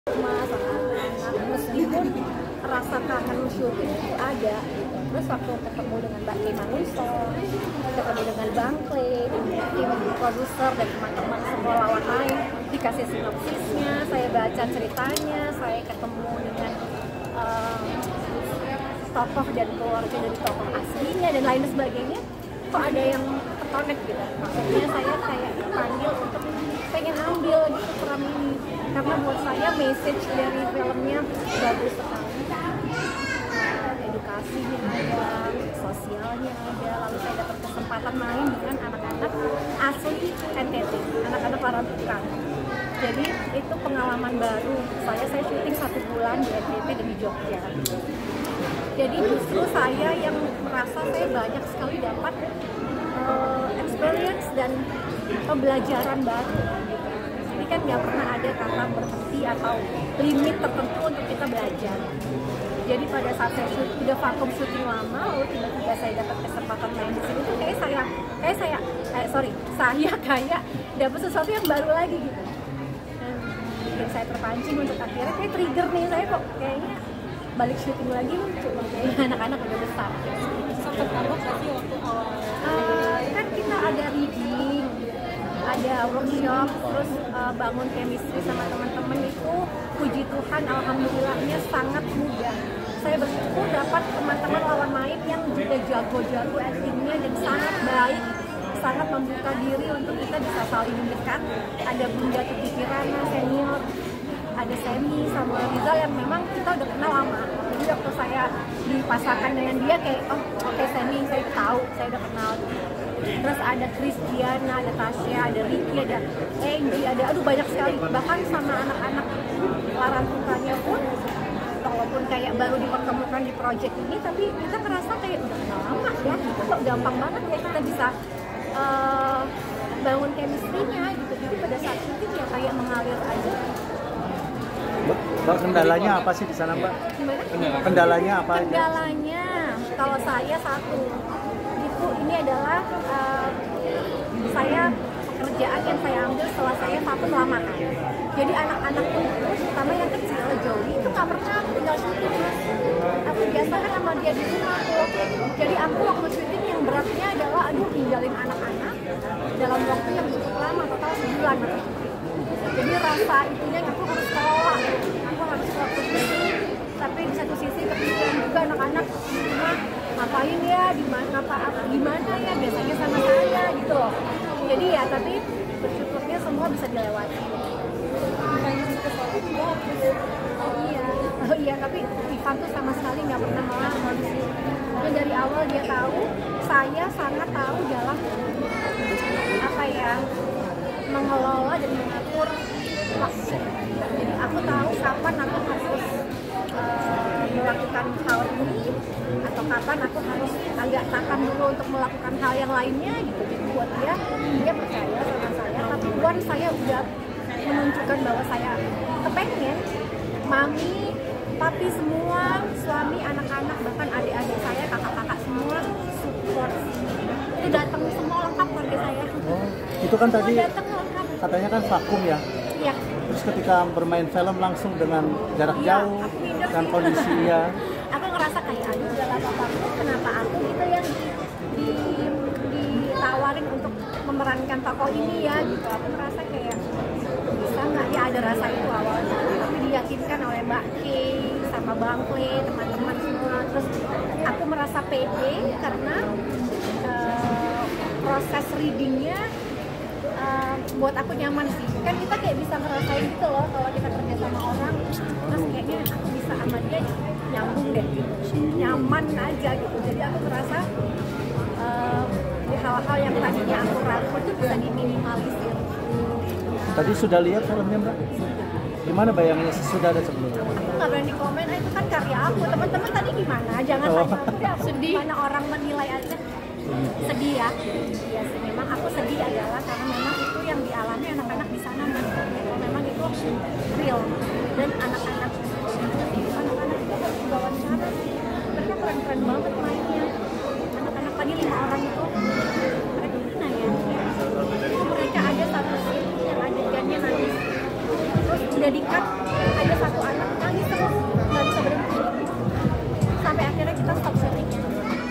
sama anak-anak, meskipun rasa kangen syuting itu ada. Terus waktu ketemu dengan Mbak Kim Manuson, ketemu dengan Bang Clay, tim produser dan teman-teman semua lawan lain, dikasih sinopsisnya, saya baca ceritanya, saya ketemu dengan tokoh dan keluarga dari tokoh aslinya dan lain sebagainya, kok ada yang terkonek gitu. Maksudnya saya kayak dipanggil untuk pengen ambil gitu peran ini, karena buat saya message dari filmnya bagus sekali. Edukasinya ada, sosialnya ada, lalu saya dapat kesempatan main dengan anak-anak asli NTT, anak-anak Larantuka. Jadi itu pengalaman baru saya syuting 1 bulan di NTT dan di Jogja. Jadi justru saya yang merasa saya banyak sekali dapat experience dan pembelajaran baru. Jadi kan nggak pernah ada kata berhenti atau limit tertentu untuk kita belajar. Jadi pada saat saya udah vakum syuting lama, lalu tiba-tiba saya dapat kesempatan main di sini tuh saya kayak dapat sesuatu yang baru lagi gitu. Dan bikin saya terpancing untuk akhirnya kayak trigger nih, saya kok kayaknya balik syuting lagi cuma kayak anak-anak udah besar. Sempat kamu kasih waktu awal? Kan kita ada reading, ada workshop, terus bangun chemistry sama teman-teman itu puji Tuhan alhamdulillahnya sangat mudah. Saya bersyukur dapat teman-teman lawan main yang juga jago-jago actingnya dan sangat baik, sangat membuka diri untuk kita bisa saling dekat. Ada Bunda Tuti Kirana senior, ada Semi sama Rizal yang memang kita udah kenal lama. Jadi waktu saya dipasangkan dengan dia kayak oke, Semi saya tahu, saya udah kenal. Terus ada Chris Diana, ada Tasya, ada Ricky, ada Angie, ada banyak sekali. Bahkan sama anak-anak Larantukanya pun, walaupun kayak baru dipertemukan di project ini, tapi kita ngerasa kayak udah kenal lama ya. Itu kok gampang banget ya kita bisa bangun chemistry-nya gitu. Jadi pada saat syuting ya kayak mengalir aja. Mbak, kendalanya apa sih di sana, Mbak? Gimana? Kendalanya apa? Kendalanya, kalau saya satu, ini adalah saya pekerjaan yang saya ambil setelah saya vakum lama kan. Jadi anak-anak itu, terutama yang kecil, Joey itu nggak pernah tinggal syuting mas. Aku biasa kan sama dia di rumah tuh. Jadi aku waktu syuting yang beratnya adalah tinggalin anak-anak dalam waktu yang cukup lama, total sebulan. Jadi rasa itunya aku harus kelola, aku harus fokus syuting. Tapi di satu sisi kepikiran juga anak-anak di rumah ngapain ya, gimana ya, biasanya sama saya gitu loh. Jadi ya, tapi bersyukurnya semua bisa dilewati. Iya, tapi Ivan tuh sama sekali nggak pernah ngelawan sih. Dan dari awal dia tahu, saya sangat tahu dalam mengelola dan mengatur waktu. Jadi aku tahu kapan aku harus melakukan hal ini atau kapan aku harus agak tahan dulu untuk melakukan hal yang lainnya gitu. Jadi buat dia percaya sama saya, tapi once saya udah menunjukkan bahwa saya kepengen, mami, papi semua, suami, anak-anak, bahkan adik-adik saya, kakak-kakak semua support. Itu datang semua lengkap keluarga saya. Itu kan tadi katanya kan vakum ya? Iya. Terus ketika bermain film langsung dengan jarak jauh dan kondisinya, aku ngerasa kayak udah lama banget, kenapa aku gitu yang ditawarin untuk memerankan tokoh ini ya gitu. Aku ngerasa kayak bisa nggak ya, ada rasa itu awalnya, tapi diyakinkan oleh Mbak Kay sama Bang Clay, teman-teman semua. Terus aku merasa pede karena proses readingnya buat aku nyaman sih. Kan kita kayak bisa ngerasain gitu loh kalau kita kerja sama orang, terus kayaknya aku bisa sama dia nyambung deh gitu, nyaman aja gitu. Jadi aku merasa di hal-hal yang tadinya aku ragu itu bisa diminimalisir. Tadi sudah lihat filmnya Mbak? Gimana bayangnya sesudah dan sebelumnya? Aku nggak berani komen, itu kan karya aku. Teman-teman tadi gimana? Jangan tanya udah sedih. Mana orang menilai aja. Sedih ya. Iya sih, memang aku sedih adalah karena memang itu yang dialami anak-anak di sana. Memang itu real dan anak